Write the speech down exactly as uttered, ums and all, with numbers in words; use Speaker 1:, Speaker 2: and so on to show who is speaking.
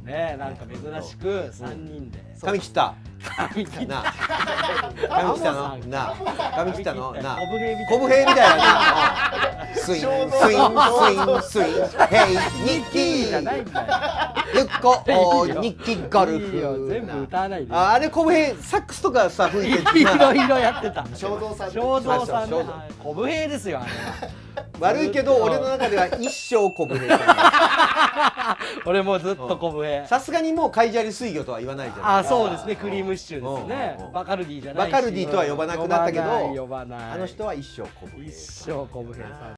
Speaker 1: ね、なんか珍しく三人で
Speaker 2: 髪切った
Speaker 1: 髪切った
Speaker 2: な髪切ったのな髪切ったのな
Speaker 1: コブヘイみたいな
Speaker 2: コブヘイみたいなスインスインスインスインヘイニッキ
Speaker 1: いいじゃ
Speaker 2: ー
Speaker 1: ないんだよ。
Speaker 2: ゆっこおニッキーゴル
Speaker 1: いいよ
Speaker 2: フ
Speaker 1: 全部歌わないで。
Speaker 2: ああれコブヘイサックスとかさ吹いて
Speaker 1: いろいろやってた。
Speaker 3: 正蔵さん
Speaker 1: 正蔵さんね
Speaker 2: 正蔵。
Speaker 1: コブヘイですよあれは。
Speaker 2: 悪いけど俺の中では一生コブヘイ
Speaker 1: 俺もずっとコブヘイ。
Speaker 2: さすがにもうカイジャリ水魚とは言わないじゃない
Speaker 1: あ、そうですね。クリームシチューですね
Speaker 2: うん。
Speaker 1: バカルディじゃないし。
Speaker 2: バカルディとは呼ばなくなったけど
Speaker 1: 呼ばない。
Speaker 2: あの人は一生コブヘイ
Speaker 1: 一生コブヘイさん。